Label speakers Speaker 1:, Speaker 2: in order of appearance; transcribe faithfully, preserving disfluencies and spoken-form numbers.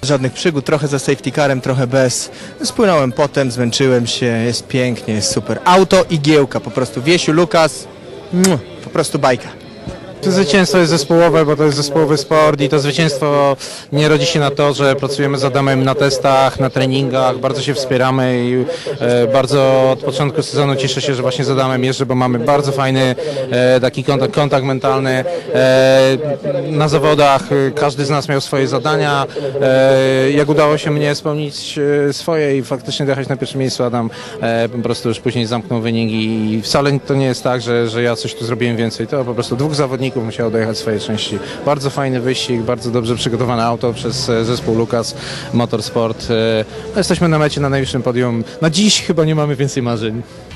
Speaker 1: żadnych przygód, trochę za safety carem, trochę bez. Spłynąłem potem, zmęczyłem się, jest pięknie, jest super. Auto i giełka, po prostu Wiesiu, Lukas, po prostu bajka.
Speaker 2: Zwycięstwo jest zespołowe, bo to jest zespołowy sport i to zwycięstwo nie rodzi się na to, że pracujemy z Adamem na testach, na treningach, bardzo się wspieramy i e, bardzo od początku sezonu cieszę się, że właśnie z Adamem jeżdżę, bo mamy bardzo fajny e, taki kontakt, kontakt mentalny. E, na zawodach każdy z nas miał swoje zadania. E, jak udało się mnie spełnić e, swoje i faktycznie dojechać na pierwsze miejsce, Adam e, po prostu już później zamknął wynik i wcale to nie jest tak, że, że ja coś tu zrobiłem więcej, to po prostu dwóch zawodników musiało dojechać swoje części. Bardzo fajny wyścig, bardzo dobrze przygotowane auto przez zespół Lukas Motorsport. No, jesteśmy na mecie, na najwyższym podium. Na dziś chyba nie mamy więcej marzeń.